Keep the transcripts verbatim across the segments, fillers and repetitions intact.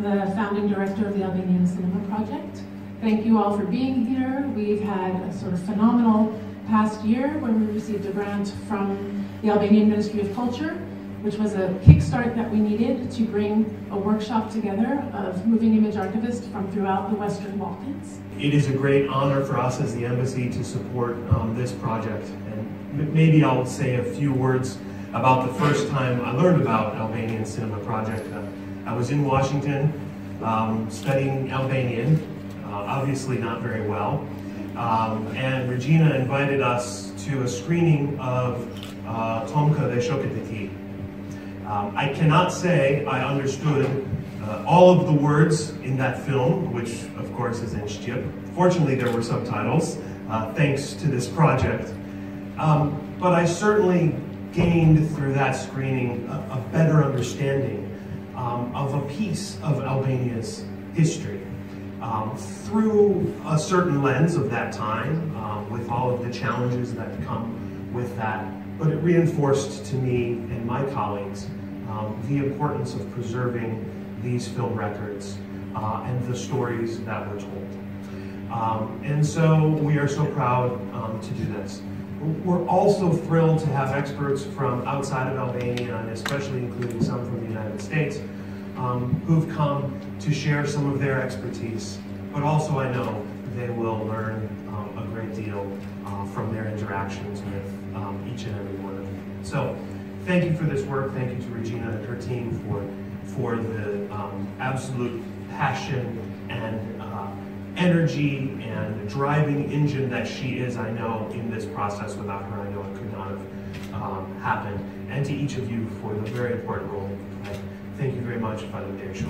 the founding director of the Albanian Cinema Project. Thank you all for being here. We've had a sort of phenomenal past year when we received a grant from the Albanian Ministry of Culture, which was a kickstart that we needed to bring a workshop together of moving image archivists from throughout the Western Balkans. It is a great honor for us as the embassy to support um, this project. And maybe I'll say a few words about the first time I learned about Albanian Cinema Project. Uh, I was in Washington um, studying Albanian, uh, obviously not very well. Um, and Regina invited us to a screening of uh, Tomka dhe Shokët e Tij. Um, I cannot say I understood uh, all of the words in that film, which of course is in Shqip. Fortunately, there were subtitles, uh, thanks to this project. Um, but I certainly gained through that screening a, a better understanding um, of a piece of Albania's history um, through a certain lens of that time, um, with all of the challenges that come with that. But it reinforced to me and my colleagues um, the importance of preserving these film records uh, and the stories that were told. Um, and so we are so proud um, to do this. We're also thrilled to have experts from outside of Albania, and especially including some from the United States, um, who've come to share some of their expertise. But also I know they will learn um, a great deal uh, from their interactions with um, each and every one of you. So thank you for this work. Thank you to Regina and her team for, for the um, absolute passion and uh, energy and driving engine that she is, I know, in this process. Without her, I know it could not have um, happened. And to each of you for the very important role you play. Thank you very much, Father Dersho.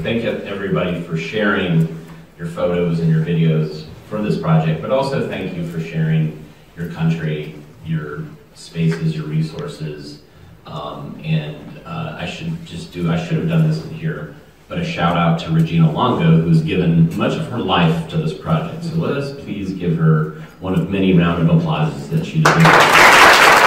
thank everybody for sharing your photos and your videos for this project, but also thank you for sharing your country, your spaces, your resources. Um, and uh, I should just do, I should have done this in here, but a shout out to Regina Longo, who's given much of her life to this project. So let us please give her one of many round of applauses that she deserves.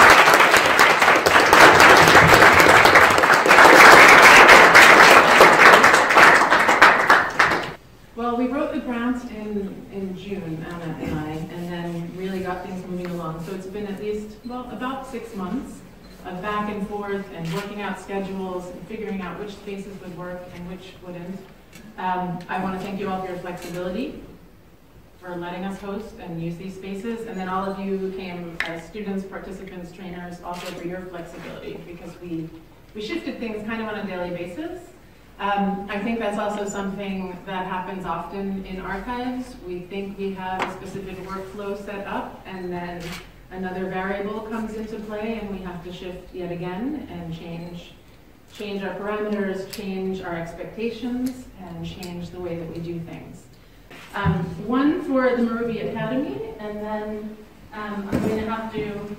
In, in June, Anna and I, and then really got things moving along. So it's been at least, well, about six months of back and forth and working out schedules and figuring out which spaces would work and which wouldn't. Um, I want to thank you all for your flexibility, for letting us host and use these spaces, and then all of you who came as students, participants, trainers, also for your flexibility, because we, we shifted things kind of on a daily basis. Um, I think that's also something that happens often in archives. We think we have a specific workflow set up, and then another variable comes into play, and we have to shift yet again and change, change our parameters, change our expectations, and change the way that we do things. Um, one for the Marubi Academy, and then um, I'm going to have to,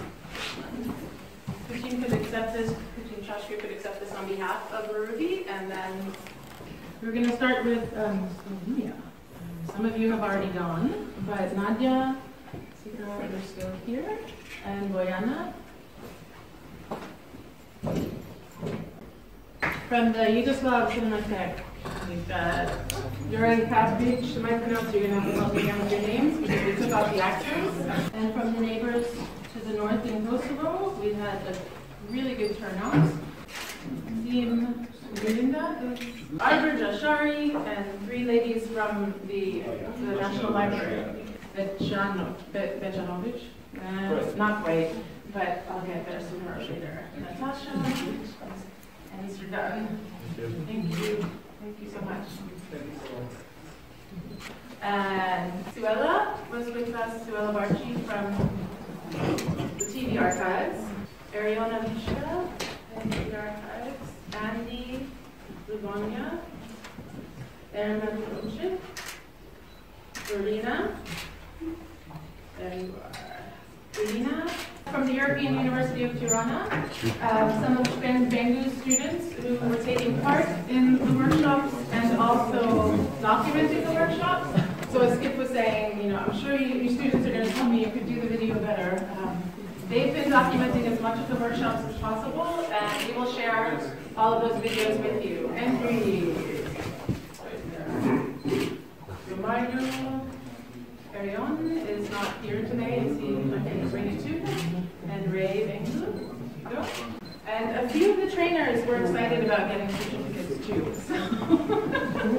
Koushik could accept this. Dushku could accept this on behalf of Marubi, and then we're going to start with um, Slovenia. Some of you have already gone, but Nadia, Sika are still here, and Bojana. From the Yugoslav Cinematheque, we've got Joran Kapic. I might pronounce you're going to have to help me out with your names because we took out the actors. And from the neighbors to the north in Kosovo, we had a really good turnout. Team Melinda, Arbor Jashari, and three ladies from the, the National Library. Bechanovic, uh, not quite, but I'll get there sooner or later. Natasha, and Mister Dutton. Thank you. Thank you so much. And Suella was with us, Suella Barchi from the T V Archives. Ariana Mishka and the Archives, Andy Lugonia, Erman Koushik, Verena, there you are, Irina, from the European University of Tirana, um, some of Shpend Bengu students who were taking part in the workshops and also documenting the workshops. So as Skip was saying, you know, I'm sure you, you students are going to tell me you could do the video better. Um, They've been documenting as much of the workshops as possible, and we will share all of those videos with you. And breathe. Romario Arion is not here today, and see if I can bring it to him. And Ray Bengu. And a few of the trainers were excited about getting certificates too. So.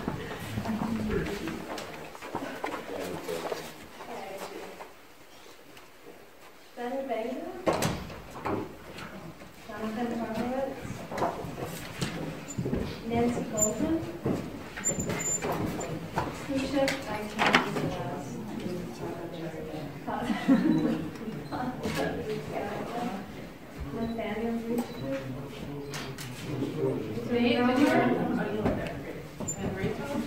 Bengu, Jonathan Farbowitz, Nancy Goldman, Koushik, I can't use the last, Nathaniel Dushku, Nate, did you hear? Oh, you were there, great. And Rachel,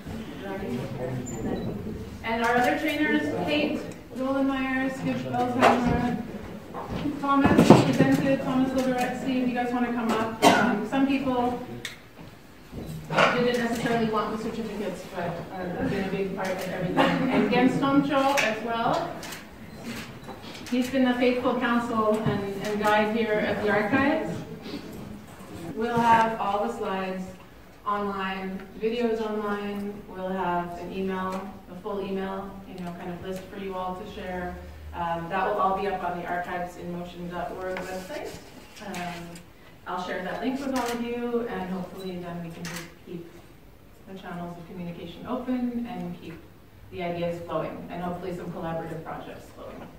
and our other trainers, Kate, Dollenmayer, Skip Elsheimer, Thomas presented, Thomas Lideretsky, if you guys want to come up. Um, some people didn't necessarily want the certificates, but have been a big part of everything. And Gens Tomcho as well. He's been a faithful counsel and, and guide here at the archives. We'll have all the slides online, videos online. We'll have an email, a full email, you know, kind of list for you all to share. Um, that will all be up on the archives in motion dot org website. Um, I'll share that link with all of you, and hopefully then we can just keep the channels of communication open and keep the ideas flowing, and hopefully some collaborative projects flowing.